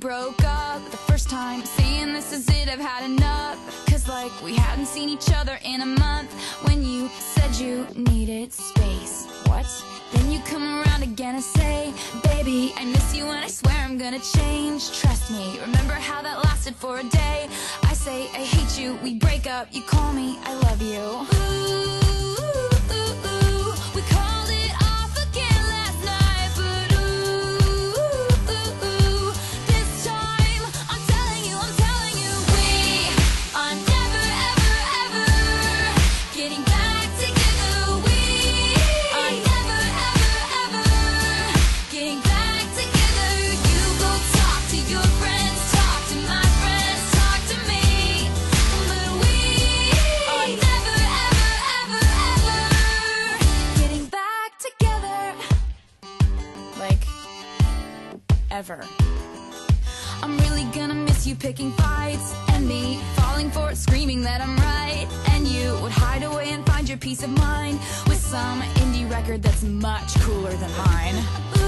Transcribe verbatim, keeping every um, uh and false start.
broke up the first time, saying this is it, I've had enough. Cause like we hadn't seen each other in a month. When you said you needed space, what? Then you come around again and say, baby, I miss you and I swear I'm gonna change. Trust me, remember how that lasted for a day? I say I hate you, we break up, you call me, I love you. Ooh. Ever. I'm really gonna miss you picking fights, and me falling for it, screaming that I'm right. And you would hide away and find your peace of mind with some indie record that's much cooler than mine.